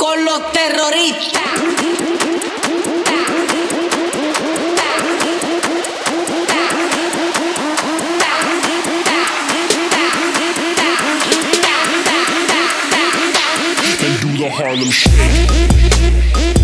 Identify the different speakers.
Speaker 1: con los terroristas.
Speaker 2: And do the Harlem Shake.